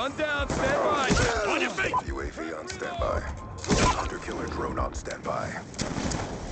Gun down, stand by. On your feet! UAV on standby. Hunter-killer drone on standby.